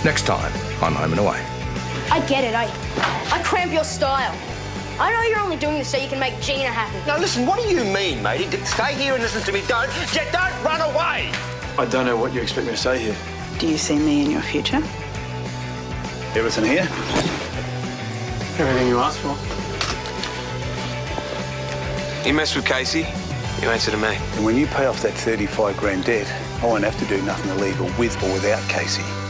Next time on Home and Away. I get it. I cramp your style. I know you're only doing this so you can make Gina happy. Now, listen, what do you mean, matey? Stay here and listen to me. Don't run away! I don't know what you expect me to say here. Do you see me in your future? Everything here? Everything you asked for. You mess with Casey, you answer to me. And when you pay off that 35 grand debt, I won't have to do nothing illegal with or without Casey.